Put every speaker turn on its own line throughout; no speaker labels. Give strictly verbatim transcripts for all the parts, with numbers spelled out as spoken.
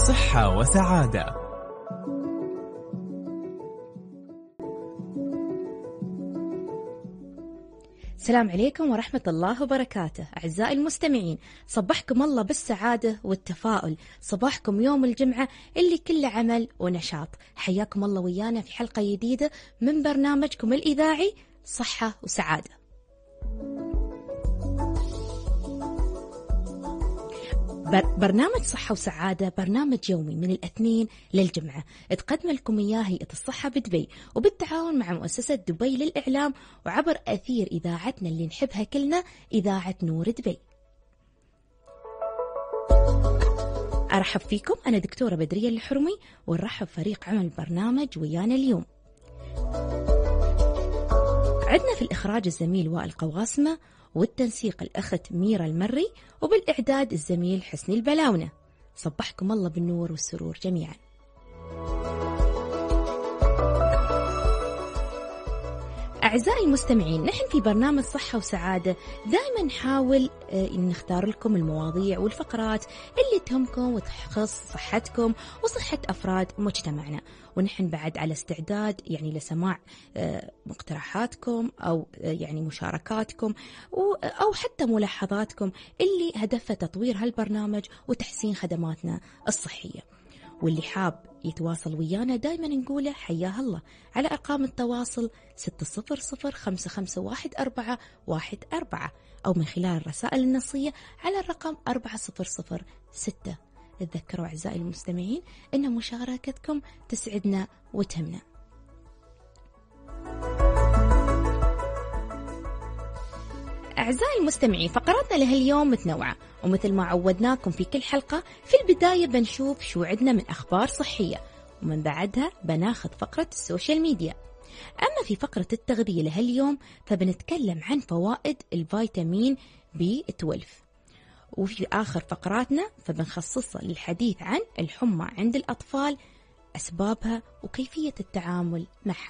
صحة وسعادة.
السلام عليكم ورحمة الله وبركاته. أعزائي المستمعين، صبحكم الله بالسعادة والتفاؤل. صباحكم يوم الجمعة اللي كله عمل ونشاط. حياكم الله ويانا في حلقة جديدة من برنامجكم الإذاعي صحة وسعادة. برنامج صحة وسعادة برنامج يومي من الاثنين للجمعة، تقدم لكم إياه هيئة الصحة بدبي وبالتعاون مع مؤسسة دبي للإعلام وعبر أثير إذاعتنا اللي نحبها كلنا، إذاعة نور دبي. أرحب فيكم، أنا دكتورة بدرية الحرمي، ونرحب فريق عمل البرنامج ويانا اليوم. عندنا في الإخراج الزميل وائل قواسمة، والتنسيق الأخت ميرا المري، وبالإعداد الزميل حسني البلاونة. صبحكم الله بالنور والسرور جميعا. أعزائي المستمعين، نحن في برنامج صحة وسعادة دائما نحاول نختار لكم المواضيع والفقرات اللي تهمكم وتخص صحتكم وصحة أفراد مجتمعنا، ونحن بعد على استعداد يعني لسماع مقترحاتكم أو يعني مشاركاتكم أو حتى ملاحظاتكم اللي هدفها تطوير هالبرنامج وتحسين خدماتنا الصحية. واللي حاب يتواصل ويانا دايما نقوله حياه الله على أرقام التواصل ستة صفر صفر خمسة خمسة واحد أربعة واحد أربعة أو من خلال الرسائل النصية على الرقم أربعة صفر صفر ستة. تذكروا أعزائي المستمعين أن مشاركتكم تسعدنا وتهمنا. أعزائي المستمعين، فقراتنا لهاليوم متنوعة، ومثل ما عودناكم في كل حلقة في البداية بنشوف شو عندنا من أخبار صحية، ومن بعدها بناخذ فقرة السوشيال ميديا. أما في فقرة التغذية لهاليوم فبنتكلم عن فوائد الفيتامين بي اثنا عشر، وفي آخر فقراتنا فبنخصصها للحديث عن الحمى عند الأطفال، أسبابها وكيفية التعامل معها.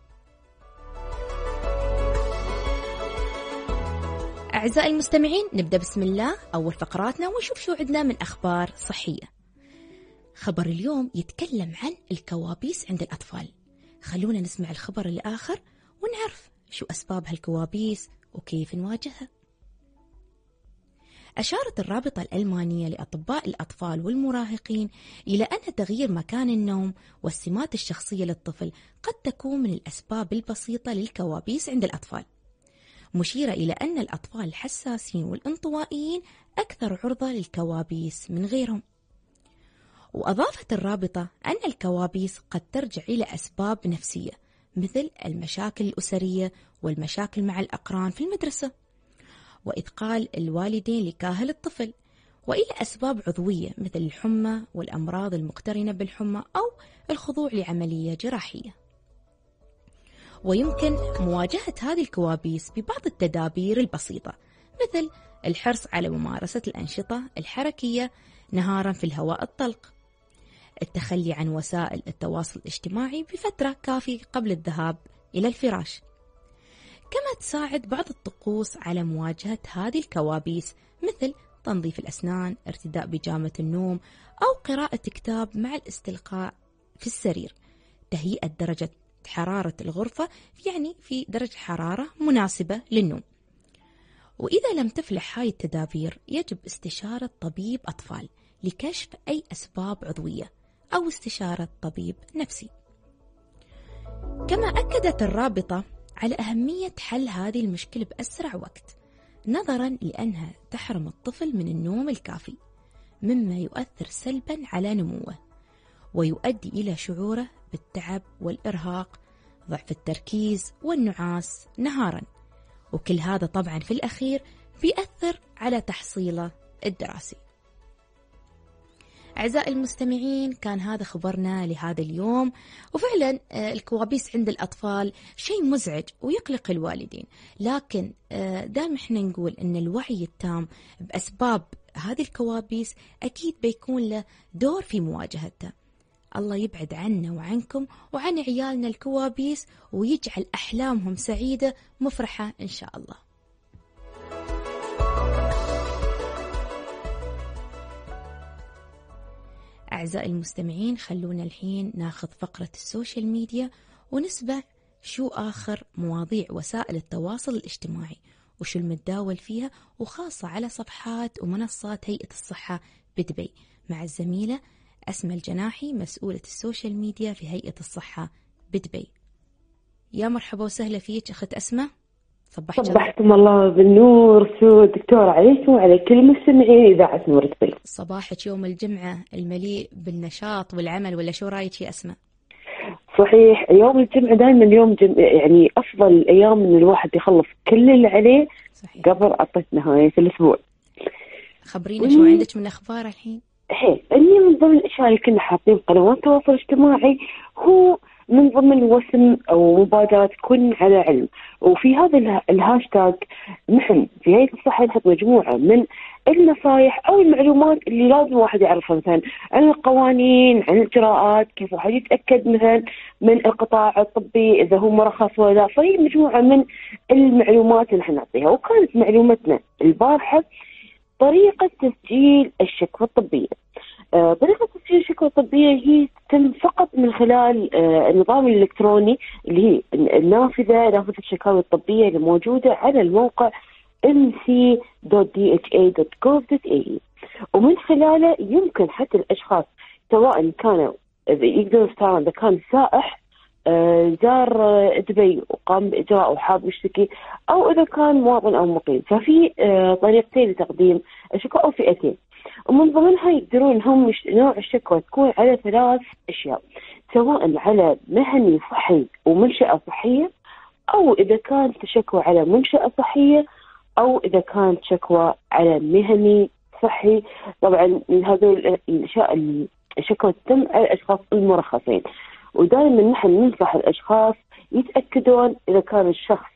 أعزائي المستمعين، نبدأ بسم الله أول فقراتنا ونشوف شو عندنا من أخبار صحية. خبر اليوم يتكلم عن الكوابيس عند الأطفال. خلونا نسمع الخبر الآخر ونعرف شو أسباب هالكوابيس وكيف نواجهها. أشارت الرابطة الألمانية لأطباء الأطفال والمراهقين إلى أن تغيير مكان النوم والسمات الشخصية للطفل قد تكون من الأسباب البسيطة للكوابيس عند الأطفال، مشيرة إلى أن الأطفال الحساسين والانطوائيين أكثر عرضة للكوابيس من غيرهم. وأضافت الرابطة أن الكوابيس قد ترجع إلى أسباب نفسية مثل المشاكل الأسرية والمشاكل مع الأقران في المدرسة وإثقال الوالدين لكاهل الطفل، وإلى أسباب عضوية مثل الحمى والأمراض المقترنة بالحمى أو الخضوع لعملية جراحية. ويمكن مواجهة هذه الكوابيس ببعض التدابير البسيطة مثل الحرص على ممارسة الأنشطة الحركية نهارا في الهواء الطلق، التخلي عن وسائل التواصل الاجتماعي بفترة كافية قبل الذهاب إلى الفراش. كما تساعد بعض الطقوس على مواجهة هذه الكوابيس مثل تنظيف الأسنان، ارتداء بيجامة النوم، أو قراءة كتاب مع الاستلقاء في السرير، تهيئة درجة حرارة الغرفة يعني في درجة حرارة مناسبة للنوم. وإذا لم تفلح هاي التدابير يجب استشارة طبيب أطفال لكشف أي أسباب عضوية أو استشارة طبيب نفسي. كما أكدت الرابطة على أهمية حل هذه المشكلة بأسرع وقت، نظرا لأنها تحرم الطفل من النوم الكافي مما يؤثر سلبا على نموه ويؤدي إلى شعوره بالتعب والإرهاق، ضعف التركيز والنعاس نهارا، وكل هذا طبعا في الأخير بيأثر على تحصيله الدراسي. أعزائي المستمعين، كان هذا خبرنا لهذا اليوم. وفعلا الكوابيس عند الأطفال شيء مزعج ويقلق الوالدين، لكن دائما احنا نقول أن الوعي التام بأسباب هذه الكوابيس أكيد بيكون له دور في مواجهتها. الله يبعد عنا وعنكم وعن عيالنا الكوابيس ويجعل أحلامهم سعيدة مفرحة إن شاء الله. أعزائي المستمعين، خلونا الحين ناخذ فقرة السوشيال ميديا ونسمع شو آخر مواضيع وسائل التواصل الاجتماعي وشو المتداول فيها، وخاصة على صفحات ومنصات هيئة الصحة بدبي، مع الزميلة أسماء الجناحي مسؤولة السوشيال ميديا في هيئة الصحة بدبي. يا مرحبا وسهلا فيك أخت أسماء.
صبحتم الله بالنور سو دكتور عليكم وعلى كل مستمعين إذاعة نور دبي.
صباحك يوم الجمعة المليء بالنشاط والعمل، ولا شو رايك يا أسماء؟
صحيح، يوم الجمعة دائما يوم جم... يعني أفضل الأيام من الواحد يخلص كل اللي عليه. صحيح. قبل عطت نهاية الأسبوع.
خبرينا شو عندك من أخبار الحين؟
هي أني من ضمن الأشياء اللي كنا حاطين قنوات التواصل الاجتماعي هو من ضمن وسم أو مبادرات كن على علم، وفي هذا الهاشتاج نحن في هيئة الصحة نحط مجموعة من النصائح أو المعلومات اللي لازم الواحد يعرفها، مثلا عن القوانين، عن الإجراءات، كيف واحد يتأكد مثلا من القطاع الطبي إذا هو مرخص ولا لا. فهي مجموعة من المعلومات اللي نحن نعطيها. وكانت معلومتنا البارحة طريقة تسجيل الشكوى الطبية. آه، طريقة تسجيل الشكوى الطبية هي تتم فقط من خلال آه، النظام الإلكتروني اللي هي النافذة نافذة الشكاوى الطبية اللي موجودة على الموقع إم سي دوت دي إتش إيه دوت جوف دوت إيه إي، ومن خلاله يمكن حتى الأشخاص سواء كانوا يقدروا يختارون إذا كان سائح آه، زار آه، دبي وقام بإجراء وحاب يشتكي، أو إذا كان مواطن أو مقيم. ففي آه، طريقتين لتقديم الشكوى أو فئتين، ومن ضمنها يقدرون هم نوع الشكوى تكون على ثلاث أشياء، سواء على مهني صحي ومنشأة صحية، أو إذا كانت شكوى على منشأة صحية، أو إذا كانت شكوى على مهني صحي. طبعا من هذول الأشياء الشكوى تتم على الأشخاص المرخصين، ودائما نحن ننصح الأشخاص يتأكدون إذا كان الشخص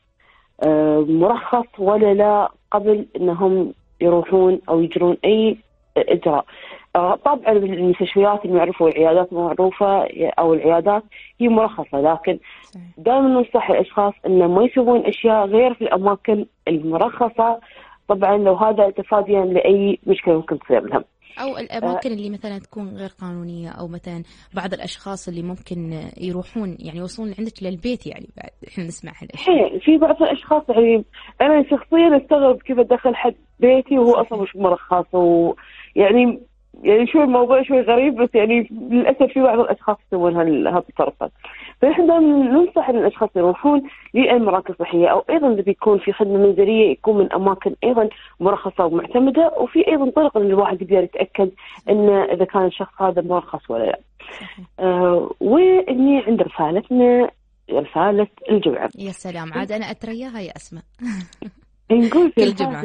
مرخص ولا لا قبل أنهم يروحون أو يجرون أي إجراء. طبعا المستشفيات المعروفة والعيادات المعروفة أو العيادات هي مرخصة، لكن دائما ننصح الأشخاص أن ما يسوون أشياء غير في الأماكن المرخصة، طبعا لو هذا تفاديا لأي مشكلة ممكن تصير لهم.
أو الأماكن اللي مثلا تكون غير قانونية، أو مثلا بعض الأشخاص اللي ممكن يروحون يعني يوصلون عندك للبيت، يعني بعد إحنا نسمع هالأشياء.
في بعض الأشخاص يعني أنا شخصيا أستغرب كيف أدخل حد بيتي وهو أصلا مش مرخص، ويعني يعني شوي الموضوع شوي غريب، بس يعني للأسف في بعض الأشخاص يسوون هذه التصرفات. فنحن دائما ننصح أن الأشخاص يروحون للمراكز الصحية، أو أيضا إذا بيكون في خدمة منزلية يكون من أماكن أيضا مرخصة ومعتمدة، وفي أيضا طرق أن الواحد يقدر يتأكد أن إذا كان الشخص هذا مرخص ولا لا. آه وإني عند رسالتنا رسالة الجمعة.
يا سلام، عاد أنا أترياها يا أسماء.
نقول في
الجمعة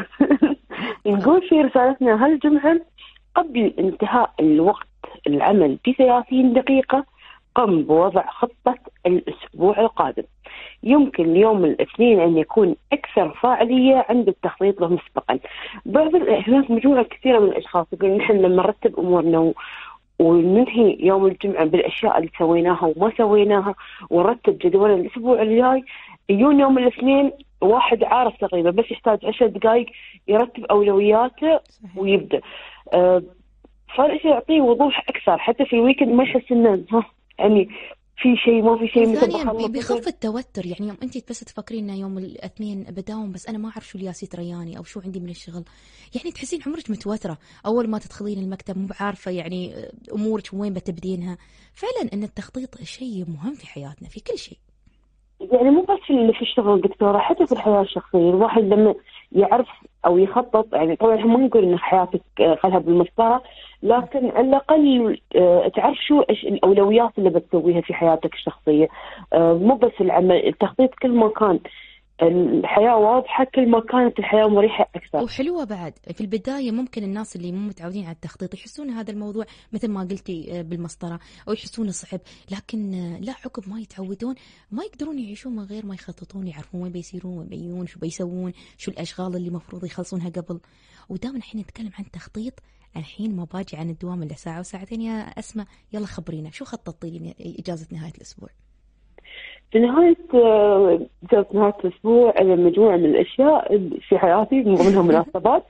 نقول في رسالتنا هالجمعة: قبل انتهاء الوقت العمل بثلاثين دقيقة قم بوضع خطة الأسبوع القادم. يمكن اليوم الاثنين أن يكون أكثر فاعلية عند التخطيط له مسبقا. بعض هناك مجموعة كثيرة من الأشخاص يقولون نحن لما نرتب أمورنا وننهي يوم الجمعة بالأشياء اللي سويناها وما سويناها ونرتب جدول الأسبوع الجاي، يجون يوم الاثنين واحد عارف تقريبا بس يحتاج عشر دقائق يرتب أولوياته ويبدأ. أه فالشيء يعطيه وضوح أكثر، حتى في الويكند ما يحس إنه ها يعني في شيء ما في شيء.
ثانيا بيخف التوتر، يعني يوم أنت بس تفكرين إن يوم الاثنين بداوم بس أنا ما أعرف شو الياسي ترياني أو شو عندي من الشغل، يعني تحسين عمرك متوترة أول ما تدخلين المكتب، مو بعارفة يعني أمورك وين بتبدينها. فعلا أن التخطيط شيء مهم في حياتنا في كل شيء،
يعني مو بس اللي في الشغل دكتورة، حتى في الحياة الشخصية الواحد لما يعرف أو يخطط، يعني طبعا ما نقول إن حياتك خلها بالمسطرة، لكن على الأقل تعرف شو الأولويات اللي بتسويها في حياتك الشخصية. مو بس العمل، التخطيط كل ما كان الحياة واضحة كل ما كانت الحياة مريحة أكثر
وحلوة. بعد في البداية ممكن الناس اللي مو متعودين على التخطيط يحسون هذا الموضوع مثل ما قلتي بالمسطرة، أو يحسونه صعب، لكن لا عقب ما يتعودون ما يقدرون يعيشون من غير ما يخططون، يعرفون وين بيسيرون وين بيجون، شو بيسوون، شو الأشغال اللي مفروض يخلصونها قبل. ودائما الحين نتكلم عن تخطيط، الحين ما باجي عن الدوام إلا ساعة وساعتين. يا أسماء يلا خبرينا شو خططتي لي إجازة نهاية الأسبوع؟
في نهاية جلسة نهاية الأسبوع على مجموعة من الأشياء في حياتي من ضمنها مناسبات،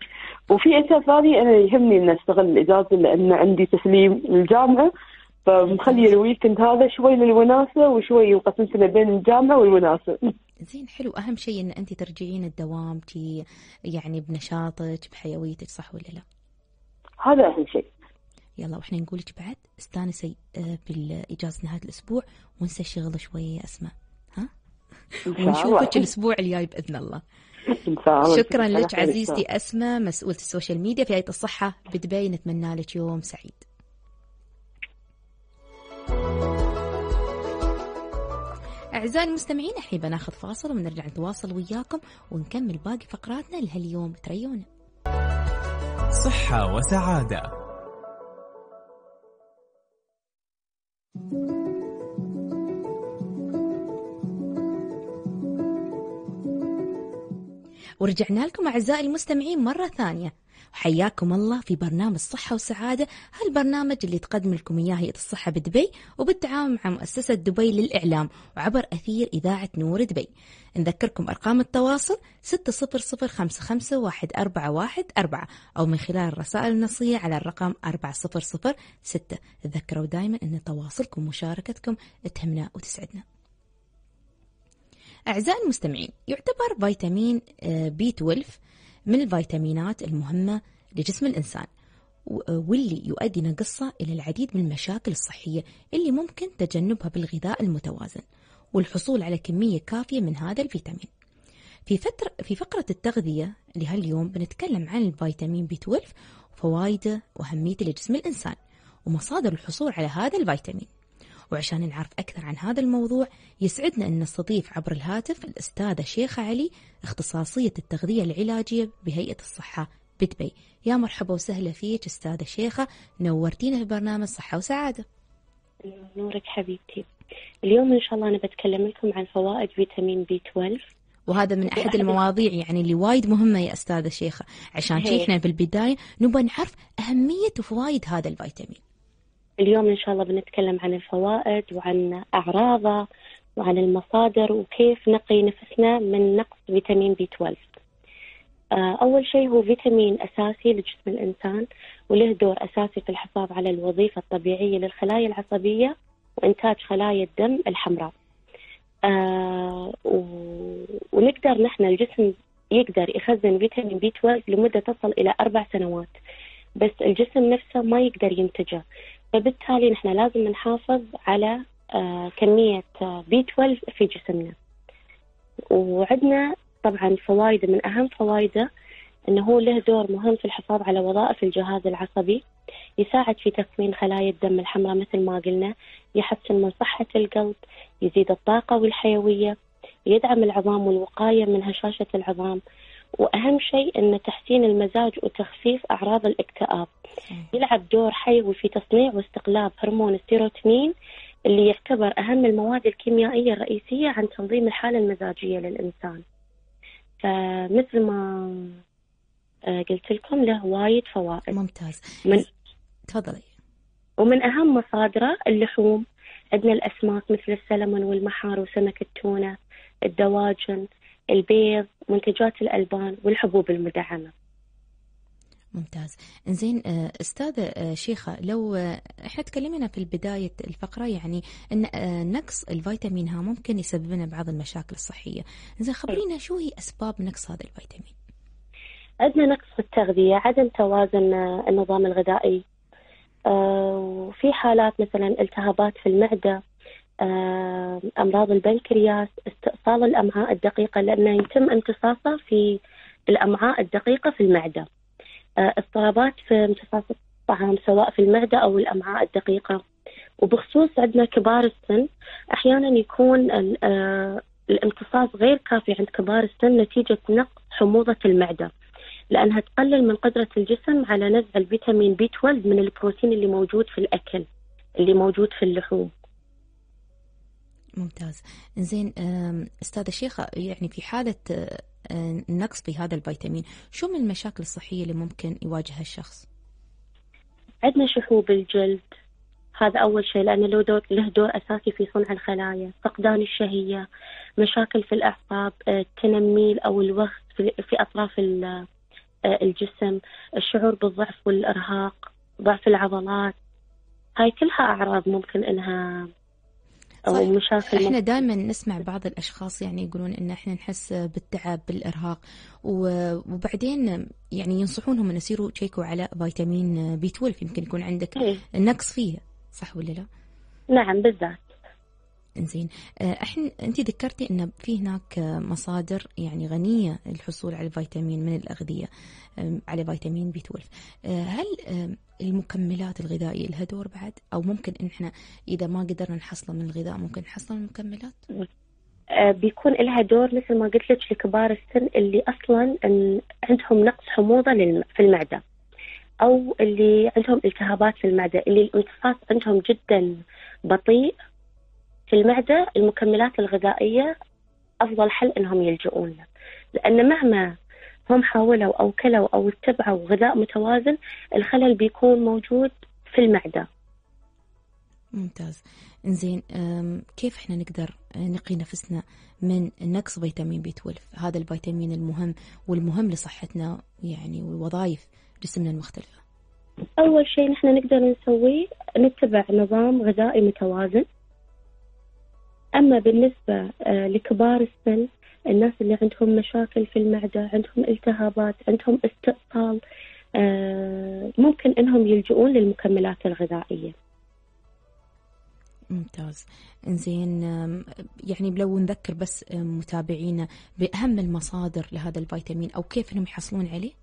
وفي أشياء ثانية أنا يهمني إن أستغل الإجازة لأن عندي تسليم الجامعة، فمخلي الويكند هذا شوي للوناسة وشوي وقسمت بين الجامعة والوناسة.
زين حلو. أهم شيء إن أنت ترجعين الدوام تي يعني بنشاطك بحيويتك، صح ولا لا؟
هذا أهم شيء.
يلا وإحنا نقولك بعد استانسي بالإجازة نهاية الأسبوع ونسى الشغل شوية يا أسماء، ها؟ ونشوفك الأسبوع الجاي بإذن الله. شكرا لك عزيزتي أسماء، مسؤولة السوشيال ميديا في هيئة الصحة بدبي، نتمنى لك يوم سعيد. أعزائي المستمعين الحين بناخذ فاصل ونرجع نتواصل وياكم ونكمل باقي فقراتنا لهاليوم، تريونا.
صحة وسعادة.
ورجعنا لكم أعزائي المستمعين مرة ثانية، وحياكم الله في برنامج صحة وسعادة، هالبرنامج اللي تقدم لكم إياه هيئة الصحة بدبي وبالتعاون مع مؤسسة دبي للإعلام وعبر أثير إذاعة نور دبي. نذكركم أرقام التواصل ستة صفر صفر خمسة خمسة واحد أربعة واحد أربعة أو من خلال الرسائل النصية على الرقم أربعة صفر صفر ستة. تذكروا دائما أن تواصلكم ومشاركتكم تهمنا وتسعدنا. أعزائي المستمعين، يعتبر فيتامين بي اثنا عشر من الفيتامينات المهمة لجسم الإنسان، واللي يؤدي نقصه إلى العديد من المشاكل الصحية اللي ممكن تجنبها بالغذاء المتوازن والحصول على كمية كافية من هذا الفيتامين. في فترة في فقرة التغذية لهاليوم بنتكلم عن الفيتامين بي اثنا عشر وفوائده وأهميته لجسم الإنسان ومصادر الحصول على هذا الفيتامين. وعشان نعرف أكثر عن هذا الموضوع يسعدنا أن نستضيف عبر الهاتف الأستاذة شيخة علي، اختصاصية التغذية العلاجية بهيئة الصحة بدبي. يا مرحبا وسهلا فيك أستاذة شيخة، نورتينا في برنامج صحة وسعادة.
نورك حبيبتي. اليوم إن شاء الله أنا بتكلم لكم عن فوائد فيتامين بي اثنا عشر،
وهذا من أحد المواضيع يعني اللي وايد مهمة يا أستاذة شيخة، عشان شي إحنا في البداية نبغى نعرف أهمية وفوائد هذا الفيتامين.
اليوم إن شاء الله بنتكلم عن الفوائد وعن أعراضه وعن المصادر وكيف نقي نفسنا من نقص فيتامين بي اثنا عشر. أول شيء هو فيتامين أساسي لجسم الإنسان وله دور أساسي في الحفاظ على الوظيفة الطبيعية للخلايا العصبية وإنتاج خلايا الدم الحمراء. آه ونقدر نحن الجسم يقدر يخزن فيتامين بي اثنا عشر لمدة تصل إلى أربع سنوات، بس الجسم نفسه ما يقدر ينتجه، فبالتالي نحن لازم نحافظ على آه كمية آه بي اثنا عشر في جسمنا. وعندنا طبعا فوائد، من أهم فوائده أنه هو له دور مهم في الحفاظ على وظائف الجهاز العصبي، يساعد في تكوين خلايا الدم الحمراء مثل ما قلنا، يحسن من صحة القلب، يزيد الطاقة والحيوية، يدعم العظام والوقاية من هشاشة العظام، وأهم شيء أنه تحسين المزاج وتخفيف أعراض الاكتئاب. يلعب دور حيوي في تصنيع واستقلاب هرمون السيروتونين اللي يعتبر أهم المواد الكيميائية الرئيسية عن تنظيم الحالة المزاجية للإنسان. فمثل ما قلت لكم له وايد فوائد.
ممتاز.
من
تفضلي.
ومن أهم مصادره اللحوم، عندنا الأسماك مثل السلمون والمحار وسمك التونة، الدواجن، البيض، منتجات الألبان والحبوب المدعمة.
ممتاز. إنزين أستاذة شيخة، لو إحنا تكلمنا في البداية الفقرة يعني أن نقص الفيتامين ها ممكن يسبب لنا بعض المشاكل الصحية، إنزين خبرينا شو هي أسباب نقص هذا الفيتامين؟
عندنا نقص في التغذية، عدم توازن النظام الغذائي، وفي حالات مثلا التهابات في المعدة، أمراض البنكرياس، استئصال الأمعاء الدقيقة لأنه يتم امتصاصه في الأمعاء الدقيقة في المعدة، اضطرابات في امتصاص الطعام سواء في المعدة أو الأمعاء الدقيقة. وبخصوص عندنا كبار السن، أحيانا يكون الامتصاص غير كافي عند كبار السن نتيجة نقص حموضة المعدة، لأنها تقلل من قدرة الجسم على نزع الفيتامين بي اثنا عشر من البروتين اللي موجود في الأكل اللي موجود في اللحوم.
ممتاز. إنزين أستاذة شيخة، يعني في حالة النقص في هذا الفيتامين شو من المشاكل الصحية اللي ممكن يواجهها الشخص؟
عندنا شحوب الجلد، هذا أول شيء لأنه له دور, له دور أساسي في صنع الخلايا، فقدان الشهية، مشاكل في الأعصاب، التنميل أو الوخز في, في أطراف الجسم، الشعور بالضعف والإرهاق، ضعف العضلات، هاي كلها أعراض ممكن إنها أو
صح.
مشاكل.
احنا دائما نسمع بعض الاشخاص يعني يقولون ان احنا نحس بالتعب بالارهاق، وبعدين يعني ينصحونهم ان يصيروا تشيكوا على فيتامين بي اثنا عشر، يمكن يكون عندك نقص فيه، صح ولا لا؟
نعم بالذات.
انزين، احنا انت ذكرتي ان في هناك مصادر يعني غنيه للحصول على الفيتامين من الاغذيه، على فيتامين بي اثنا عشر. هل المكملات الغذائيه لها دور بعد، او ممكن ان احنا اذا ما قدرنا نحصله من الغذاء ممكن نحصل من المكملات؟
بيكون لها دور مثل ما قلت لك لكبار السن اللي اصلا عندهم نقص حموضه في المعده، او اللي عندهم التهابات في المعده، اللي الامتصاص عندهم جدا بطيء في المعدة. المكملات الغذائية أفضل حل إنهم يلجؤون له، لأن مهما هم حاولوا أو كلوا أو اتبعوا غذاء متوازن الخلل بيكون موجود في المعدة.
ممتاز. إنزين، كيف إحنا نقدر نقي نفسنا من نقص فيتامين بي اثنا عشر، هذا الفيتامين المهم والمهم لصحتنا يعني ووظائف جسمنا المختلفة؟
أول شيء نحن نقدر نسويه نتبع نظام غذائي متوازن. أما بالنسبة لكبار السن، الناس اللي عندهم مشاكل في المعدة، عندهم التهابات، عندهم استئصال، ممكن إنهم يلجؤون للمكملات الغذائية.
ممتاز. إنزين، يعني لو نذكر بس متابعينا بأهم المصادر لهذا الفيتامين أو كيف إنهم يحصلون عليه.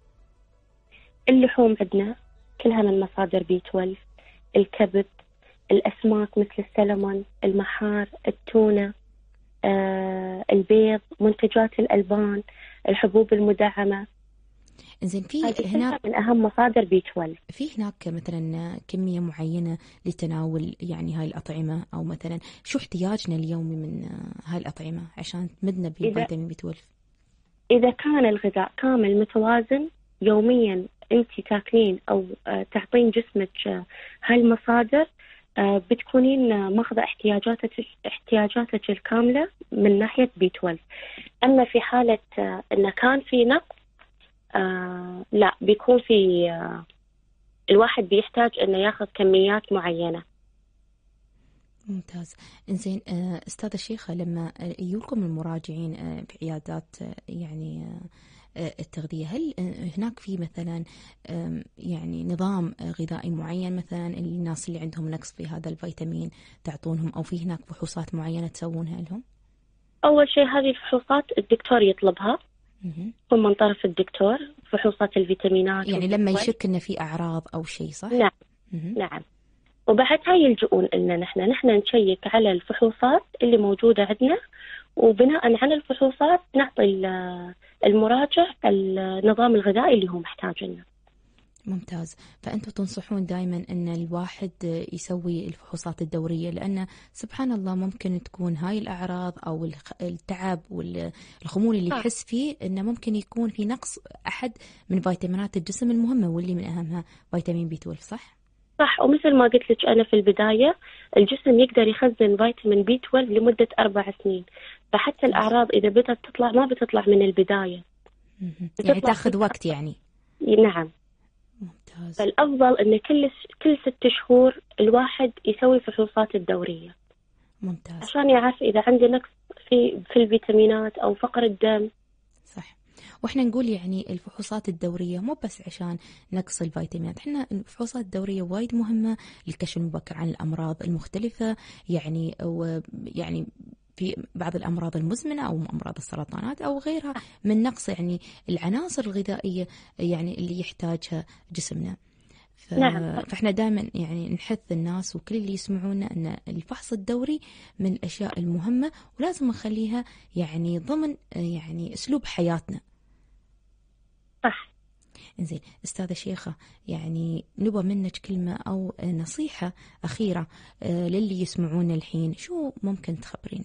اللحوم عندنا كلها من مصادر بي اثنا عشر، الكبد، الأسماك مثل السلمون، المحار، التونة، آه، البيض، منتجات الألبان، الحبوب المدعمة.
إنزين، في هنا
من أهم مصادر بي اثنا عشر.
في هناك مثلا كمية معينة لتناول يعني هاي الأطعمة، أو مثلا شو احتياجنا اليومي من هاي الأطعمة عشان تمدنا بالفيتامين بي اثنا عشر؟
إذا كان الغذاء كامل متوازن يوميا أنت تاكلين أو تعطين جسمك هاي المصادر، بتكونين ماخذة احتياجاتك احتياجاتك الكاملة من ناحية بي اثنا عشر. أما في حالة إن كان في نقص، آه لا بيكون في آه الواحد بيحتاج إنه ياخذ كميات معينة.
ممتاز. إنزين، أستاذة شيخة، لما يجولكم المراجعين في عيادات يعني التغذية، هل هناك في مثلا يعني نظام غذائي معين مثلا الناس اللي عندهم نقص في هذا الفيتامين تعطونهم، أو في هناك فحوصات معينة تسوونها لهم؟
أول شيء هذه الفحوصات الدكتور يطلبها ثم من طرف الدكتور، فحوصات الفيتامينات
يعني لما يشك إن في أعراض أو شيء، صح؟
نعم. نعم. وبعدها يلجؤون إن نحن نحن نشيك على الفحوصات اللي موجودة عندنا، وبناء على الفحوصات نعطي المراجع النظام الغذائي اللي هو محتاج لنا.
ممتاز. فأنتم تنصحون دائما أن الواحد يسوي الفحوصات الدورية، لأن سبحان الله ممكن تكون هاي الأعراض أو التعب والخمول اللي يحس فيه أنه ممكن يكون في نقص أحد من فيتامينات الجسم المهمة، واللي من أهمها فيتامين بي اثنا عشر، صح؟
صح. ومثل ما قلت لك أنا في البداية، الجسم يقدر يخزن فيتامين بي اثنا عشر لمدة أربع سنين، فحتى الأعراض إذا بدأت تطلع ما بتطلع من البداية،
يعني تأخذ وقت يعني.
نعم.
ممتاز.
فالأفضل أن كل كل ست شهور الواحد يسوي فحوصات الدورية.
ممتاز.
عشان يعرف إذا عنده نقص في في الفيتامينات أو فقر الدم.
صح. واحنا نقول يعني الفحوصات الدورية مو بس عشان نقص الفيتامينات، احنا الفحوصات الدورية وايد مهمة للكشف المبكر عن الأمراض المختلفة، يعني ويعني في بعض الأمراض المزمنة أو أمراض السرطانات أو غيرها من نقص يعني العناصر الغذائية يعني اللي يحتاجها جسمنا. ف...
نعم.
فإحنا دائما يعني نحث الناس وكل اللي يسمعونا أن الفحص الدوري من الأشياء المهمة، ولازم نخليها يعني ضمن يعني أسلوب حياتنا.
صح.
إنزين، أستاذة شيخة، يعني نبغى منك كلمة أو نصيحة أخيرة للي يسمعونا الحين، شو ممكن تخبرينا؟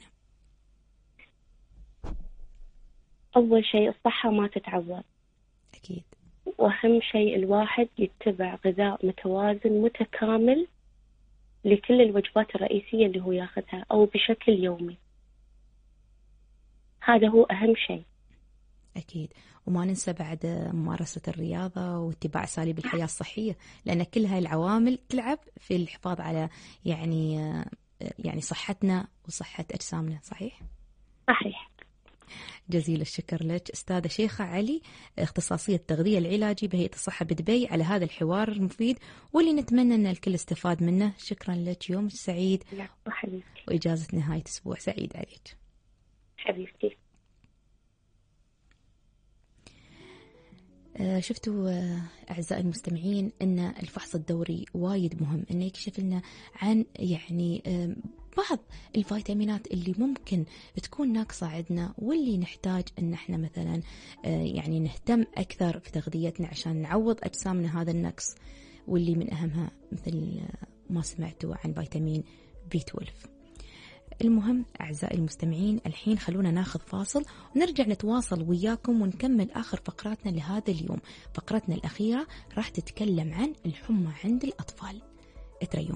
أول شيء الصحة ما تتعوض.
أكيد.
وأهم شيء الواحد يتبع غذاء متوازن متكامل لكل الوجبات الرئيسية اللي هو ياخذها أو بشكل يومي. هذا هو أهم شيء.
أكيد. وما ننسى بعد ممارسة الرياضة واتباع أساليب الحياة الصحية، لأن كل هاي العوامل تلعب في الحفاظ على يعني يعني صحتنا وصحة أجسامنا. صحيح؟
صحيح.
جزيل الشكر لك أستاذة شيخة علي، اختصاصية التغذية العلاجي بهيئة الصحة بدبي، على هذا الحوار المفيد واللي نتمنى أن الكل استفاد منه. شكرا لك، يوم سعيد وإجازة نهاية أسبوع سعيد عليك
حبيبتي.
شفتوا أعزائي المستمعين أن الفحص الدوري وايد مهم، أنه يكشف لنا عن يعني بعض الفيتامينات اللي ممكن تكون ناقصة عندنا، واللي نحتاج أن احنا مثلا يعني نهتم أكثر في تغذيتنا عشان نعوض أجسامنا هذا النقص، واللي من أهمها مثل ما سمعتوا عن فيتامين بي اثنا عشر. المهم أعزائي المستمعين، الحين خلونا ناخذ فاصل ونرجع نتواصل وياكم ونكمل آخر فقراتنا لهذا اليوم. فقرتنا الأخيرة راح تتكلم عن الحمى عند الأطفال. اتريونا.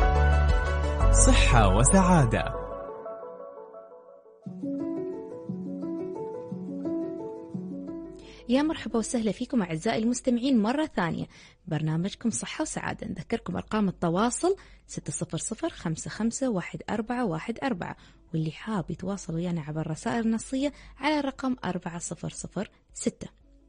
صحة وسعادة.
يا مرحبا وسهلا فيكم أعزائي المستمعين مرة ثانية، برنامجكم صحة وسعادة. نذكركم أرقام التواصل ستة صفر صفر خمسة خمسة واحد أربعة واحد أربعة، واللي حاب يتواصل ويانا عبر الرسائل النصية على رقم أربعة صفر صفر ستة.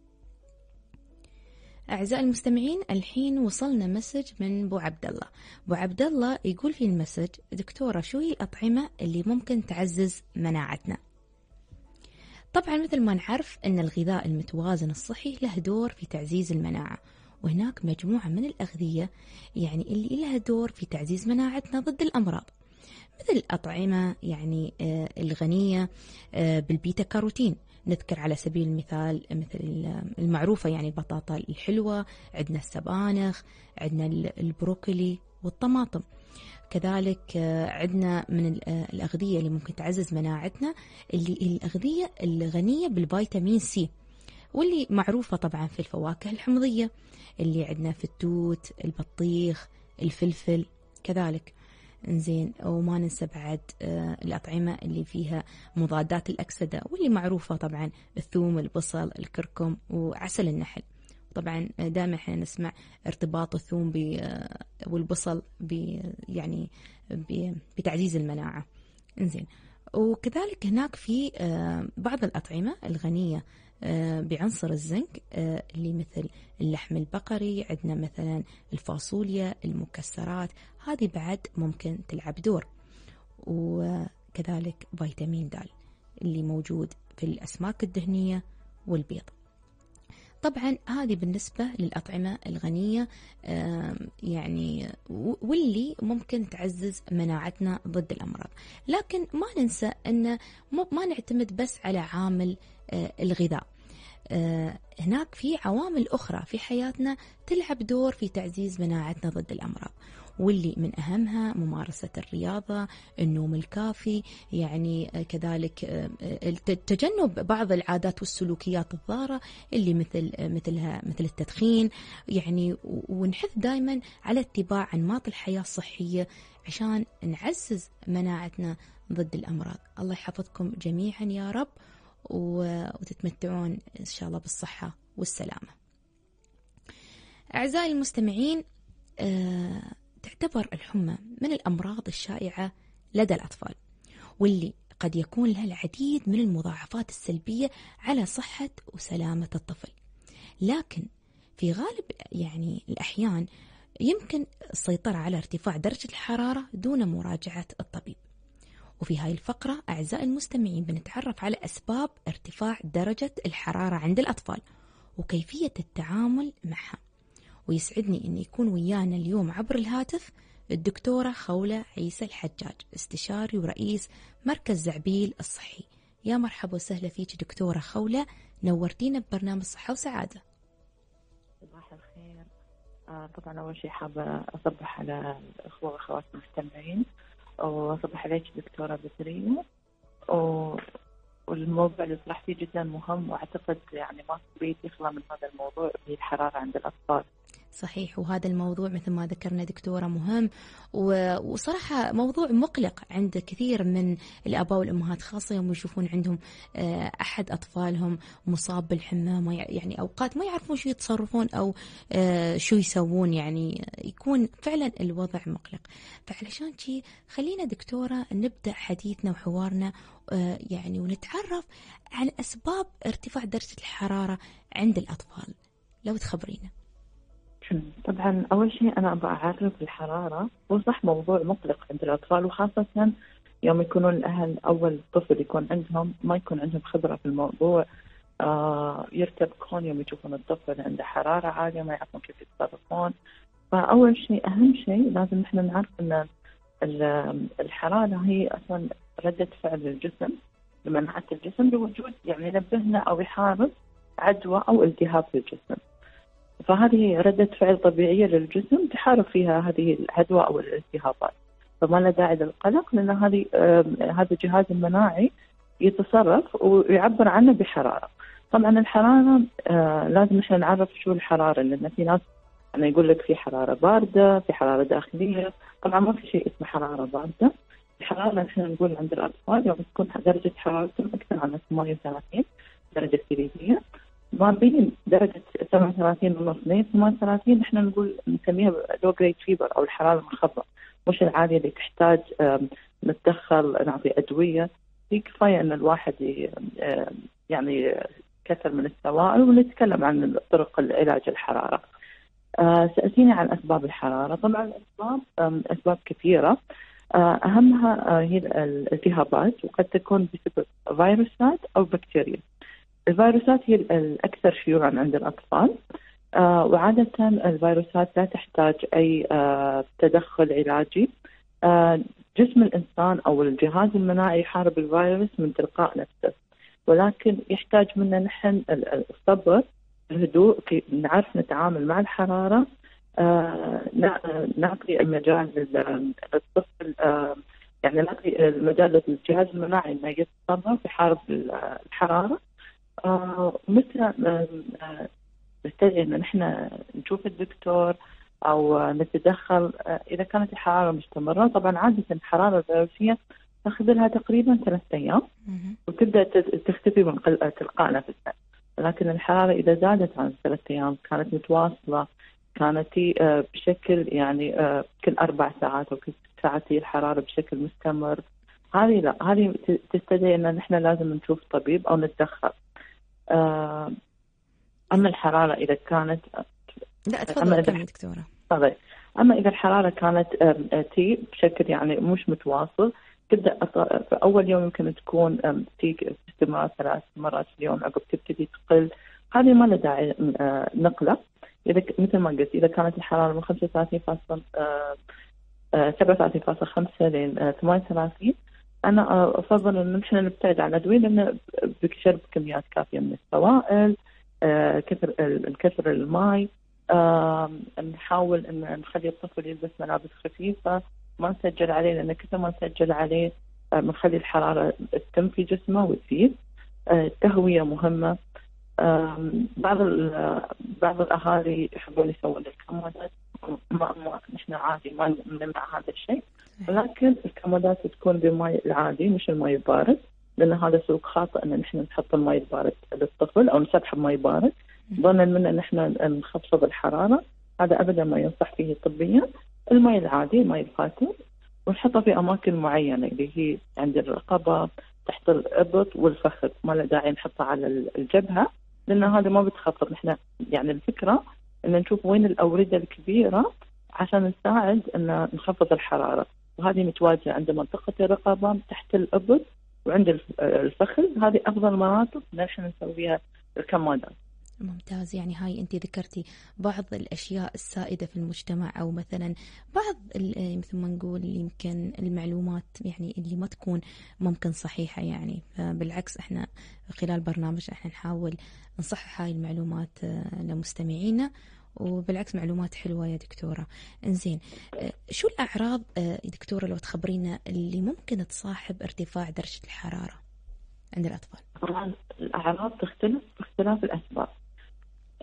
أعزائي المستمعين، الحين وصلنا مسج من أبو عبد الله. أبو عبد الله يقول في المسج: دكتورة، شو هي الأطعمة اللي ممكن تعزز مناعتنا؟ طبعا مثل ما نعرف أن الغذاء المتوازن الصحي له دور في تعزيز المناعة، وهناك مجموعة من الأغذية يعني اللي لها دور في تعزيز مناعتنا ضد الأمراض، مثل الأطعمة يعني الغنية بالبيتا كاروتين. نذكر على سبيل المثال مثل المعروفة يعني البطاطا الحلوة، عندنا السبانخ، عندنا البروكلي والطماطم. كذلك عندنا من الأغذية اللي ممكن تعزز مناعتنا اللي الأغذية الغنية بالفيتامين سي، واللي معروفة طبعا في الفواكه الحمضية اللي عندنا في التوت، البطيخ، الفلفل كذلك. انزين، وما ننسى بعد الأطعمة اللي فيها مضادات الأكسدة، واللي معروفة طبعا الثوم، البصل، الكركم، وعسل النحل. طبعا دائما احنا نسمع ارتباط الثوم والبصل ب يعني بتعزيز المناعة. انزين، وكذلك هناك في بعض الأطعمة الغنية بعنصر الزنك اللي مثل اللحم البقري، عندنا مثلا الفاصوليا، المكسرات، هذه بعد ممكن تلعب دور. وكذلك فيتامين د اللي موجود في الأسماك الدهنية والبيض. طبعا هذه بالنسبة للأطعمة الغنية يعني واللي ممكن تعزز مناعتنا ضد الأمراض. لكن ما ننسى أن ما نعتمد بس على عامل الغذاء، هناك في عوامل أخرى في حياتنا تلعب دور في تعزيز مناعتنا ضد الأمراض، واللي من أهمها ممارسة الرياضة، النوم الكافي، يعني كذلك تجنب بعض العادات والسلوكيات الضارة اللي مثل مثلها مثل التدخين يعني. ونحث دائما على اتباع أنماط الحياة الصحية عشان نعزز مناعتنا ضد الأمراض. الله يحفظكم جميعا يا رب، وتتمتعون إن شاء الله بالصحة والسلامة. أعزائي المستمعين، أه تعتبر الحمى من الأمراض الشائعة لدى الأطفال، واللي قد يكون لها العديد من المضاعفات السلبية على صحة وسلامة الطفل. لكن في غالب يعني الأحيان يمكن السيطرة على ارتفاع درجة الحرارة دون مراجعة الطبيب. وفي هاي الفقرة أعزائي المستمعين بنتعرف على أسباب ارتفاع درجة الحرارة عند الأطفال وكيفية التعامل معها. ويسعدني أن يكون ويانا اليوم عبر الهاتف الدكتورة خولة عيسى الحجاج، استشاري ورئيس مركز زعبيل الصحي. يا مرحبا وسهلا فيك دكتورة خولة، نورتينا ببرنامج صحة وسعادة.
صباح الخير. آه طبعا أول شيء حابة أصبح على الأخوة وأخوات المستمعين، وأصبح عليك دكتورة بدرية، والموضوع اللي طرحتيه جدا مهم، وأعتقد يعني ما بيت يخلى من هذا الموضوع، هي الحرارة عند الأطفال.
صحيح. وهذا الموضوع مثل ما ذكرنا دكتورة مهم، وصراحة موضوع مقلق عند كثير من الآباء والأمهات، خاصة يوم يشوفون عندهم أحد أطفالهم مصاب بالحمى، يعني أوقات ما يعرفون شو يتصرفون أو شو يسوون، يعني يكون فعلا الوضع مقلق. فعلشان شي خلينا دكتورة نبدأ حديثنا وحوارنا يعني ونتعرف عن أسباب ارتفاع درجة الحرارة عند الأطفال، لو تخبرينا.
طبعا أول شيء أنا أبغى أعرف الحرارة. هو صح موضوع مقلق عند الأطفال، وخاصة يوم يكونون الأهل أول طفل يكون عندهم ما يكون عندهم خبرة في الموضوع، آه يرتبكون يوم يشوفون الطفل عنده حرارة عالية ما يعرفون كيف يتصرفون. فأول شيء أهم شيء لازم إحنا نعرف أن الحرارة هي أصلا ردة فعل الجسم لمناعة الجسم بوجود يعني ينبهنا أو يحارب عدوى أو التهاب في الجسم. فهذه ردة فعل طبيعية للجسم تحارب فيها هذه العدوى أو الالتهابات، فما له داعي للقلق، لأن هذه آه هذا الجهاز المناعي يتصرف ويعبر عنه بحرارة. طبعا الحرارة آه لازم احنا نعرف شو الحرارة، لأن في ناس أنا يقول لك في حرارة باردة، في حرارة داخلية. طبعا ما في شيء اسمه حرارة باردة. الحرارة احنا نقول عند الأطفال يوم تكون درجة حرارتهم أكثر عن ثمانية وثلاثين درجة سيليزية، ما بين درجة سبعة وثلاثين ونص ل ثمانية وثلاثين احنا نقول نسميها لو جريد فيبر أو الحرارة المنخفضة، مش العالية اللي تحتاج نتدخل نعطي أدوية. في كفاية أن الواحد يعني كثر من السوائل ونتكلم عن طرق العلاج الحرارة. سألتيني عن أسباب الحرارة. طبعا الأسباب أسباب كثيرة، أهمها هي الالتهابات، وقد تكون بسبب فيروسات أو بكتيريا. الفيروسات هي الأكثر شيوعا عند الأطفال، وعادة الفيروسات لا تحتاج أي تدخل علاجي. جسم الإنسان أو الجهاز المناعي يحارب الفيروس من تلقاء نفسه، ولكن يحتاج منا نحن الصبر، الهدوء، في نعرف نتعامل مع الحرارة، نعطي المجال للطفل، يعني نعطي المجال للجهاز المناعي أنه يتصرف يحارب الحرارة. مثل نستدعي أن نحن نشوف الدكتور أو نتدخل إذا كانت الحرارة مستمرة. طبعا عادة الحرارة الفيروسية تأخذ لها تقريبا ثلاث أيام وتبدأ تختفي من تلقاء نفسها، لكن الحرارة إذا زادت عن ثلاث أيام كانت متواصلة، كانت بشكل يعني كل أربع ساعات أو كل ست ساعات هي الحرارة بشكل مستمر، هذه لا، هذه تستدعي أن نحن لازم نشوف طبيب أو نتدخل. أما الحرارة إذا كانت
لا تفضل كم دكتورة.
طيب، أما إذا الحرارة كانت تي بشكل يعني مش متواصل، تبدأ في أول يوم يمكن تكون تي باستمرار ثلاث مرات في اليوم، عقب تبتدي تقل، هذه ما له داعي نقلق. إذا مثل ما قلت إذا كانت الحرارة من خمسة وثلاثين فاصلة سبعة وثلاثين فاصلة خمسة ل ثمانية وثلاثين، أنا أفضل إن نحن نبتعد عن الأدوية، لأن بشرب كميات كافية من السوائل، كثر الكثر الماء، نحاول إن نخلي الطفل يلبس ملابس خفيفة، ما نسجل عليه، لأن كثر ما نسجل عليه بنخلي الحرارة تتم في جسمه وتزيد. التهوية مهمة. بعض بعض الأهالي يحبون يسوون الكمادات، ما ما نحن عادي ما نمنع هذا الشيء، ولكن الكمادات تكون بالماء العادي مش الماء البارد، لأن هذا سلوك خاطئ أن نحن نحط الماء البارد للطفل أو نسبح بماء بارد ظنا من أن نحن نخفض الحرارة، هذا أبدا ما ينصح فيه طبيا. الماء العادي الماء الفاتر، ونحطه في أماكن معينة اللي هي عند الرقبة، تحت الإبط والفخذ، ما له داعي نحطه على الجبهة، لأن هذا ما بتخفض. نحن يعني الفكرة أن نشوف وين الأوردة الكبيرة عشان نساعد أن نخفض الحرارة، وهذه متواجدة عند منطقة الرقبة، تحت الإبط، وعند الفخذ. هذه أفضل مناطق نحن نسويها الكمادات.
ممتاز. يعني هاي أنت ذكرتي بعض الأشياء السائدة في المجتمع، أو مثلا بعض مثل ما نقول يمكن المعلومات يعني اللي ما تكون ممكن صحيحة، يعني بالعكس إحنا خلال برنامج إحنا نحاول نصحح هاي المعلومات لمستمعينا، وبالعكس معلومات حلوة يا دكتورة. إنزين، شو الأعراض دكتورة لو تخبرينا اللي ممكن تصاحب ارتفاع درجة الحرارة عند الأطفال؟
طبعا الأعراض تختلف باختلاف الأسباب.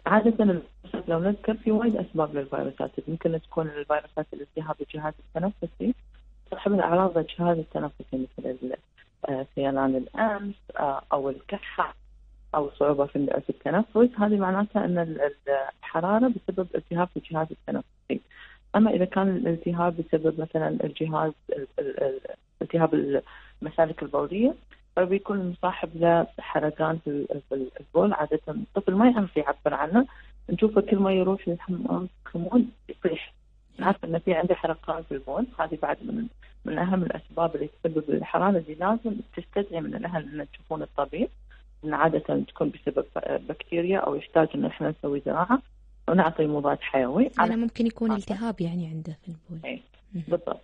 عادة لو نذكر في وايد أسباب للفيروسات، ممكن تكون الفيروسات الالتهاب الجهاز التنفسي، تصاحب الأعراض الجهاز التنفسي مثل سيلان الأنف أو الكحة أو صعوبة في التنفس. هذه معناتها أن الحرارة بسبب التهاب في الجهاز التنفسي. أما إذا كان الالتهاب بسبب مثلا الجهاز التهاب المسالك البولية، فبيكون مصاحب له حرقان في البول. عادة الطفل ما يعرف يعبر عنه، نشوفه كل ما يروح للحمام خمول يطيح، نعرف أن في عنده حرقان في البول. هذه بعد من من أهم الأسباب اللي تسبب الحرارة دي. لازم تستدعي من الأهل أن تشوفون الطبيب، إن عادة تكون بسبب بكتيريا أو يحتاج إن إحنا نسوي زراعة ونعطي مضاد حيوي.
أنا ممكن يكون التهاب يعني عنده في البول.
بالضبط.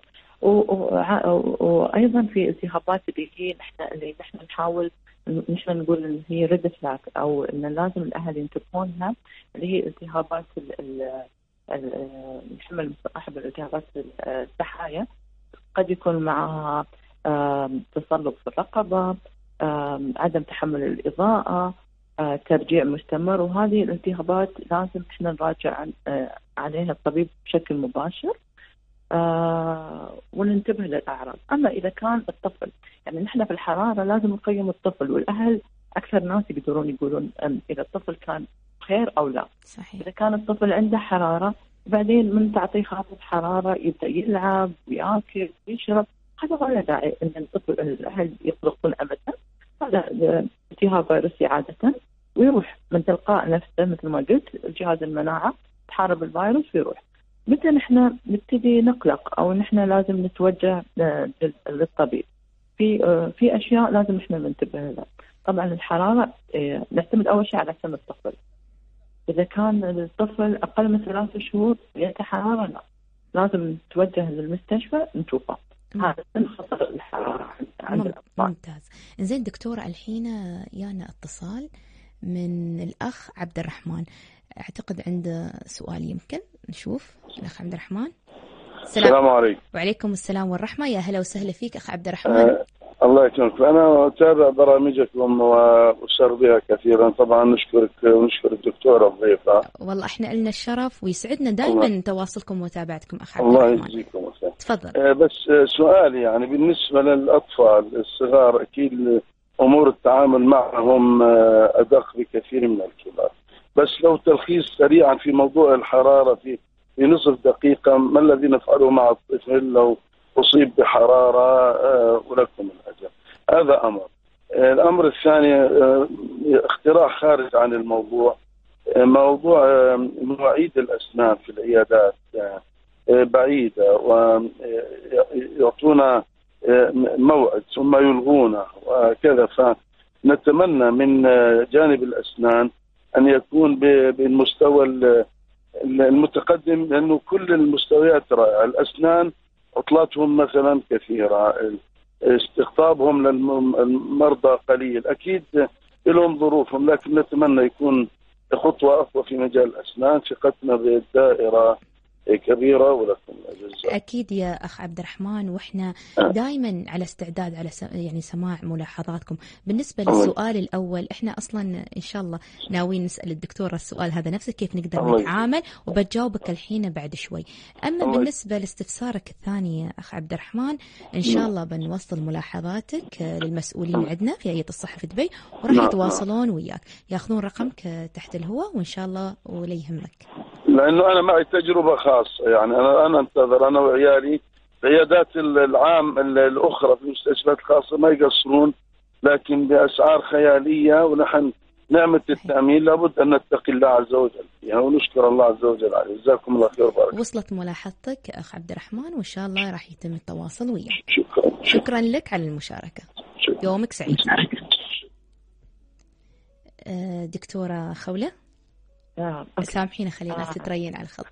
وأيضا في التهابات اللي هي نحن اللي نحن نحاول نحن نقول إن هي ردة فعل أو إن لازم الأهل ينتبهونها، اللي هي التهابات الحمل المصاحب الالتهابات السحايا. قد يكون معها تصلب في الرقبة، عدم تحمل الإضاءة، ترجيع مستمر، وهذه الالتهابات لازم احنا نراجع عليها الطبيب بشكل مباشر وننتبه للأعراض. أما إذا كان الطفل يعني نحن في الحرارة لازم نقيم الطفل، والأهل أكثر ناس يقدرون يقولون إذا الطفل كان بخير أو لا.
صحيح.
إذا كان الطفل عنده حرارة بعدين من تعطيه خافض حرارة يبدأ يلعب ويأكل ويشرب، هذا ولا داعي إن الطفل الأهل يطلقون أبدا. هذا التهاب فيروسي عادة ويروح من تلقاء نفسه، مثل ما قلت الجهاز المناعة تحارب الفيروس ويروح. متى نحن نبتدي نقلق أو نحن لازم نتوجه للطبيب؟ في في أشياء لازم نحن ننتبه لها. طبعا الحرارة نعتمد أول شيء على سن الطفل. إذا كان الطفل أقل من ثلاث شهور يأتي حرارة، لا لازم نتوجه للمستشفى نشوفه. هذا سن خطر الحرارة عند الأطفال.
ممتاز. إنزين دكتورة، الحين يانا اتصال من الأخ عبد الرحمن، أعتقد عنده سؤال، يمكن نشوف. الأخ عبد الرحمن.
السلام, السلام عليكم.
وعليكم السلام والرحمة. يا هلا وسهلا فيك أخ عبد الرحمن.
أه الله يكرمك. أنا أتابع برامجكم وأشار بها كثيرا. طبعا نشكرك ونشكر الدكتورة الضيفة.
والله إحنا لنا الشرف ويسعدنا دائما تواصلكم ومتابعتكم أخ عبد
الله
الرحمن.
الله يجزيكم الخير.
تفضل.
أه بس سؤالي يعني بالنسبة للأطفال الصغار، أكيد أمور التعامل معهم أدق بكثير من الكبار، بس لو تلخيص سريعا في موضوع الحرارة في في نصف دقيقة، ما الذي نفعله مع الطفل لو أصيب بحرارة ولكم الأجر؟ هذا أمر. الأمر الثاني اختراع خارج عن الموضوع، موضوع مواعيد الأسنان في العيادات بعيدة ويعطونا موعد ثم يلغونه وكذا، فنتمنى من جانب الأسنان أن يكون بالمستوى المتقدم، لأنه كل المستويات رائعة. الأسنان عطلاتهم مثلا كثيرة، استقطابهم للمرضى قليل، أكيد لهم ظروفهم، لكن نتمنى يكون خطوة أخرى في مجال الأسنان. ثقتنا بالدائرة كبيرة ولكم الجزاء.
أكيد يا أخ عبد الرحمن، وإحنا دائما على استعداد على س... يعني سماع ملاحظاتكم. بالنسبة للسؤال الأول، إحنا أصلا إن شاء الله ناويين نسأل الدكتورة السؤال هذا نفسه، كيف نقدر نتعامل، وبتجاوبك الحين بعد شوي. أما بالنسبة لاستفسارك الثاني يا أخ عبد الرحمن، إن شاء الله بنوصل ملاحظاتك للمسؤولين عندنا في هيئة الصحة في دبي، وراح يتواصلون وياك، ياخذون رقمك تحت الهواء، وإن شاء الله ولا يهمك.
لأنه أنا معي تجربة خاصة، يعني أنا أنا انتظر أنا وعيالي العيادات العام الأخرى في المستشفيات الخاصة ما يقصرون، لكن بأسعار خيالية، ونحن نعمة التأمين لابد أن نتقي الله عز وجل فيها ونشكر الله عز وجل عليه. جزاكم الله خير وبارك.
وصلت ملاحظتك أخ عبد الرحمن، وإن شاء الله راح يتم التواصل وياك.
شكرا.
شكرا لك على المشاركة. شكرا. يومك سعيد. دكتورة خولة، سامحينا خلينا آه. تترين على الخط.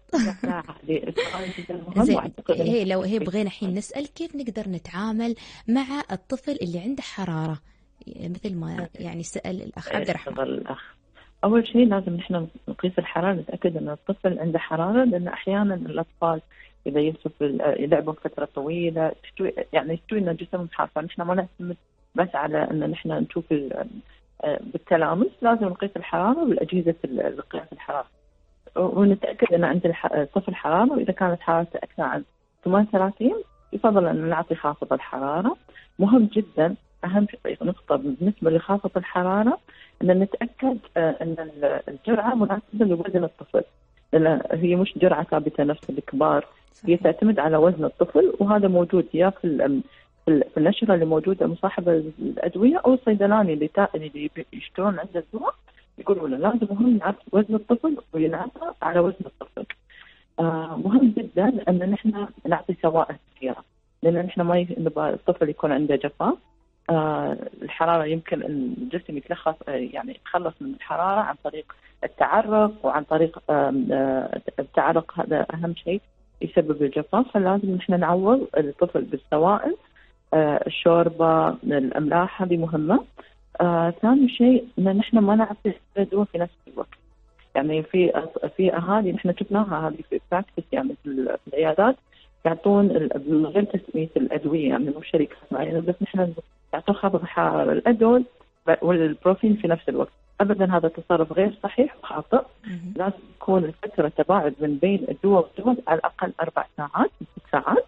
زين، هي لو هي بغينا الحين نسأل كيف نقدر نتعامل مع الطفل اللي عنده حرارة، مثل ما يعني سأل الأخ عبد الرحمن.
الأخ أول شيء لازم نحن نقيس الحرارة، نتأكد أن الطفل عنده حرارة، لأن أحيانا الأطفال إذا يلبسوا يلعبوا فترة طويلة تشتوي، يعني يستوي إن جسمهم حار، فنحن ما نعتمد بس على أن نحن نشوف بالتلامس لازم نقيس الحرارة بالأجهزة لقياس الحرارة، ونتأكد أن عند الطفل حرارة، وإذا كانت حرارته أكثر عن ثمانية وثلاثين يفضل أن نعطي خافض الحرارة. مهم جدا أهم نقطة بالنسبة لخافض الحرارة أن نتأكد أن الجرعة مناسبة لوزن الطفل، لأن هي مش جرعة ثابتة نفس الكبار، هي تعتمد على وزن الطفل، وهذا موجود يا في في النشرة اللي موجودة مصاحبة الأدوية أو الصيدلاني اللي اللي يشترون عنده الدواء يقولوا له لازم مهم نعرف وزن الطفل وينعطى على وزن الطفل. آه مهم جدا أن نحن نعطي سوائل كثيرة، لأن نحن ما نبغى الطفل يكون عنده جفاف. آه الحرارة يمكن الجسم يتلخص يعني يتخلص من الحرارة عن طريق التعرق، وعن طريق آه آه التعرق هذا أهم شيء يسبب الجفاف، فلازم نحن نعوض الطفل بالسوائل. آه الشوربة، الأملاح هذه مهمة. آه ثاني شيء إن نحن ما نعطي الدواء في نفس الوقت، يعني في في أهالي نحن شفناها هذه في براكتس يعني في العيادات يعطون من غير تسمية الأدوية، يعني مو شركات معينة، بس نحن يعطون خافض الحرارة الأدول والبروفين في نفس الوقت. أبدا هذا تصرف غير صحيح وخاطئ. لازم تكون الفترة تباعد من بين الدواء والدواء على الأقل أربع ساعات ست ساعات.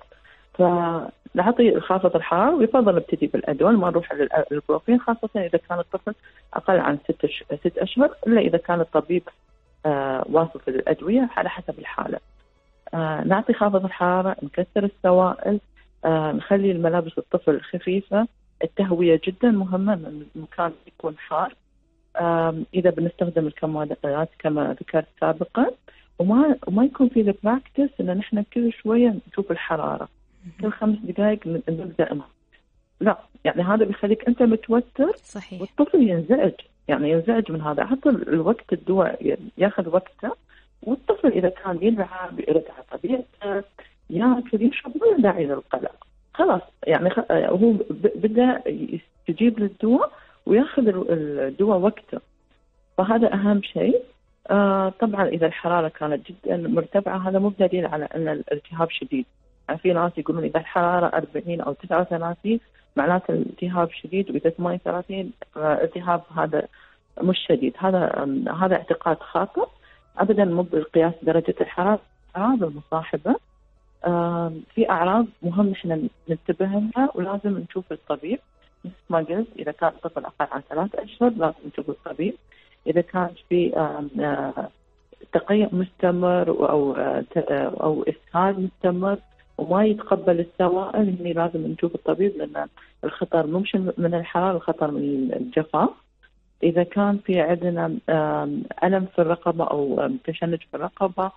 فنعطي خافض الحرارة، ويفضل نبتدي بالأدوية ما نروح للبروفين، خاصة إذا كان الطفل أقل عن ست ست أشهر، إلا إذا كان الطبيب آه واصف الأدوية على حسب الحالة. آه نعطي خافض الحرارة، نكسر السوائل، آه نخلي الملابس الطفل خفيفة. التهوية جدا مهمة، من المكان يكون حار. آه إذا بنستخدم الكمامات كما ذكرت سابقا، وما وما يكون في البراكتس إن نحن كل شوية نشوف الحرارة كل خمس دقائق نبدأ. لا يعني هذا بيخليك أنت متوتر.
صحيح.
والطفل ينزعج، يعني ينزعج من هذا. حتى الوقت الدواء ياخذ وقته، والطفل إذا كان يلعب يرد على طبيعته ياكل يشرب ما داعي للقلق، خلاص يعني هو بدأ يستجيب للدواء وياخذ الدواء وقته، فهذا أهم شيء. آه طبعا إذا الحرارة كانت جدا مرتفعة هذا مو دليل على أن الالتهاب شديد. يعني في ناس يقولون إذا الحرارة أربعين أو تسعة وثلاثين معناته الالتهاب شديد، وإذا ثمانية وثلاثين الالتهاب هذا مش شديد. هذا هذا اعتقاد خاطئ. أبدا مو بقياس درجة الحرارة، الأعراض المصاحبة. آه في أعراض مهم إحنا ننتبه لها ولازم نشوف الطبيب. مثل ما قلت إذا كان الطفل أقل عن ثلاث أشهر لازم نشوف الطبيب. إذا كان في آه آه تقيؤ مستمر أو آه أو إسهال مستمر وما يتقبل السوائل، هني لازم نشوف الطبيب، لأن الخطر مش من الحرارة، الخطر من الجفاف. إذا كان في عندنا ألم في الرقبة أو تشنج في الرقبة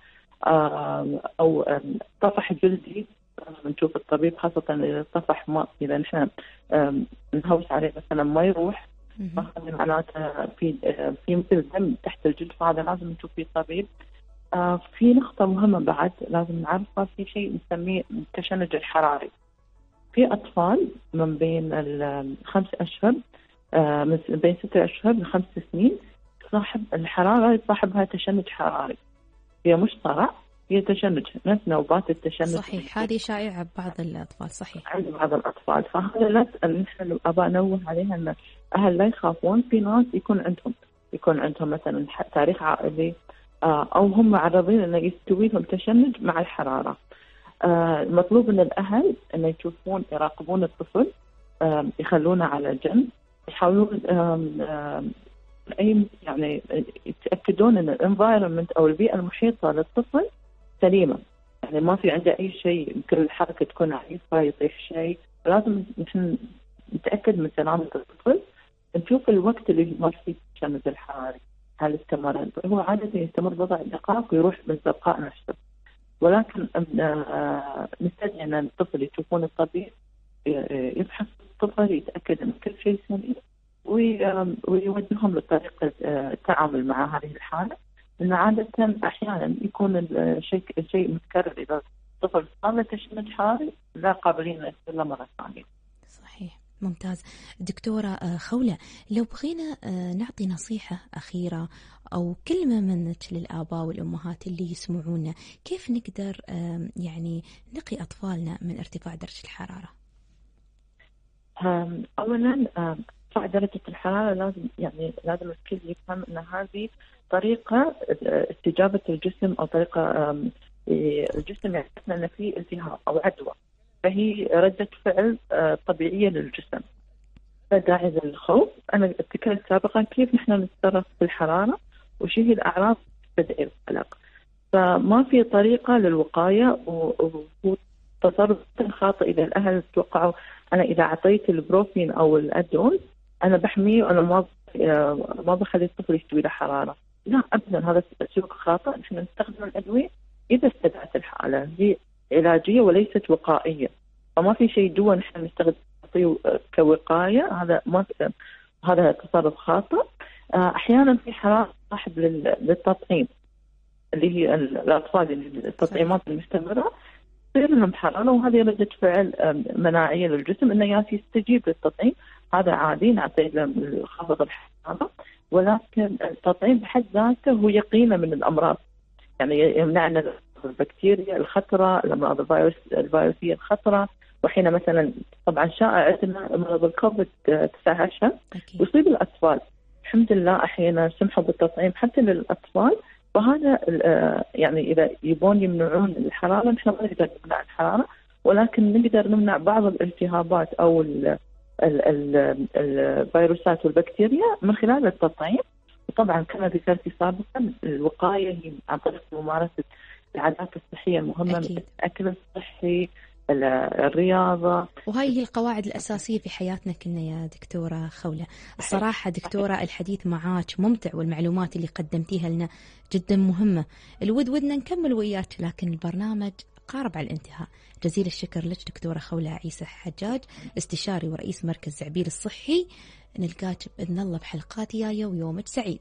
أو طفح جلدي لازم نشوف الطبيب، خاصة إذا الطفح ما إذا نحن نهوس عليه مثلا ما يروح، فهذا معناته في في مثل دم تحت الجلد، فهذا لازم نشوف فيه طبيب. آه في نقطة مهمة بعد لازم نعرفها، في شيء نسميه التشنج الحراري. في أطفال من بين الخمس أشهر آه من بين ستة أشهر لخمس سنين صاحب الحرارة يصاحبها تشنج حراري. هي مش صرع، هي تشنج، نفس نوبات التشنج.
صحيح، هذه شائعة بعض الأطفال. صحيح،
عند بعض الأطفال. فهذا لا نحن أبا نوه عليها أن أهل لا يخافون. في ناس يكون عندهم يكون عندهم مثلا تاريخ عائلي أو هم معرضين أن يستوي لهم تشنج مع الحرارة. المطلوب من الأهل أن يشوفون يراقبون الطفل، يخلونه على جنب، يحاولون أي يعني يتأكدون أن الانفايرمنت أو البيئة المحيطة للطفل سليمة، يعني ما في عنده أي شيء، يمكن الحركة تكون عنيفة يطيح شيء. لازم نحن نتأكد من سلامة الطفل. نشوف الوقت اللي مر فيه التشنج الحراري هل استمر. هو عادة يستمر بضع دقائق ويروح بالتلقاء نفسه، ولكن نستدعي أن الطفل يشوفون الطبيب، يفحص الطفل يتأكد أن كل شيء سليم، ويوجههم لطريقة التعامل مع هذه الحالة. لأن عادة أحيانا يكون الشيء الشيء متكرر، إذا الطفل صار له تشنج حراري لا قابلين له مرة ثانية.
صحيح، ممتاز. دكتورة خولة، لو بغينا نعطي نصيحة أخيرة أو كلمة منك للآباء والأمهات اللي يسمعونا، كيف نقدر يعني نقي أطفالنا من ارتفاع درجة الحرارة؟
أولا ارتفاع درجة الحرارة لازم يعني لازم الكل يفهم أن هذه طريقة استجابة الجسم أو طريقة الجسم يحس أن فيه التهاب أو عدوى، فهي ردة فعل طبيعية للجسم. فداعي للخوف. أنا تكلمت سابقا كيف نحن نتصرف في الحرارة وش هي الأعراض تدعي القلق. فما في طريقة للوقاية وتصرف خاطئ إذا الأهل توقعوا أنا إذا أعطيت البروفين أو الأدون أنا بحميه وأنا ما ما بخلي الطفل يستوي له حرارة. لا أبدا، هذا سلوك خاطئ. نحن نستخدم الأدوية إذا استدعت الحالة، هي علاجية وليست وقائية. فما في شيء دوا نحن نستخدم كوقاية، هذا ما هذا تصرف خاطئ. أحيانا في حرارة صاحب للتطعيم اللي هي الأطفال اللي التطعيمات المستمرة تصير لهم حرارة، وهذه ردة فعل مناعية للجسم إنه يستجيب للتطعيم. هذا عادي، نعطيه لهم خافض الحرارة، ولكن التطعيم بحد ذاته هو يقينا من الأمراض، يعني يمنعنا البكتيريا الخطرة، الأمراض الفيروس الفيروسية الخطرة. وحين مثلا طبعا شائع عندنا مرض الكوفيد تسعة عشر يصيب الأطفال، الحمد لله أحيانا سمحوا بالتطعيم حتى للأطفال. وهذا يعني إذا يبون يمنعون الحرارة نحن ما نقدر نمنع الحرارة، ولكن نقدر نمنع بعض الالتهابات أو ال ال ال الفيروسات والبكتيريا من خلال التطعيم. وطبعا كما ذكرت سابقا الوقاية هي عن طريق ممارسة العادات الصحية المهمة، مثل الأكل الصحي، الرياضة.
وهاي هي القواعد الأساسية في حياتنا كنا يا دكتورة خولة. الصراحة دكتورة الحديث معاك ممتع، والمعلومات اللي قدمتيها لنا جدا مهمة. الود ودنا نكمل وياك لكن البرنامج قارب على الانتهاء. جزيل الشكر لك دكتورة خولة عيسى حجاج، استشاري ورئيس مركز زعبيل الصحي. نلقاك بإذن الله بحلقات جاية ويومك سعيد.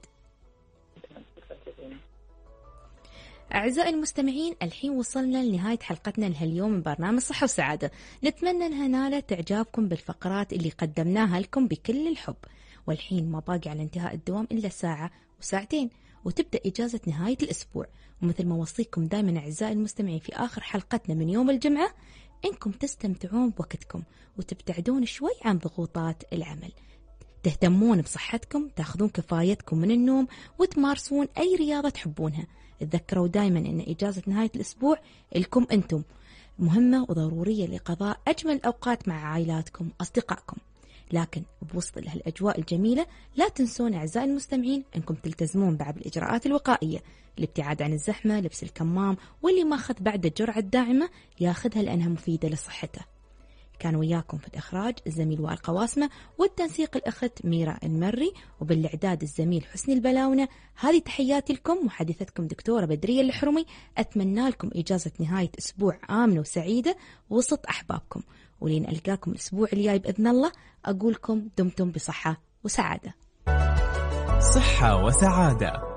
أعزائي المستمعين، الحين وصلنا لنهاية حلقتنا لهاليوم من برنامج صحة وسعادة. نتمنى أنها نالت إعجابكم بالفقرات اللي قدمناها لكم بكل الحب. والحين ما باقي على انتهاء الدوام إلا ساعة وساعتين وتبدأ إجازة نهاية الأسبوع. ومثل ما وصيكم دائما أعزائي المستمعين في آخر حلقتنا من يوم الجمعة، إنكم تستمتعون بوقتكم وتبتعدون شوي عن ضغوطات العمل، تهتمون بصحتكم، تاخذون كفايتكم من النوم، وتمارسون أي رياضة تحبونها. تذكروا دائما أن إجازة نهاية الأسبوع لكم أنتم مهمة وضرورية لقضاء أجمل الأوقات مع عائلاتكم وأصدقائكم. لكن بوسط هالأجواء الجميلة لا تنسون أعزائي المستمعين أنكم تلتزمون بعض الإجراءات الوقائية، الابتعاد عن الزحمة، لبس الكمام، واللي ما أخذ بعد الجرعة الداعمة ياخذها لأنها مفيدة لصحته. كان وياكم في الإخراج الزميل وائل قواسمة، والتنسيق الأخت ميرا المري، وبالإعداد الزميل حسني البلاونة. هذه تحياتي لكم، محدثتكم دكتورة بدرية الحرمي. أتمنى لكم إجازة نهاية أسبوع آمنة وسعيدة وسط أحبابكم، ولين ألقاكم الأسبوع الجاي بإذن الله أقولكم دمتم بصحة وسعادة.
صحة وسعادة.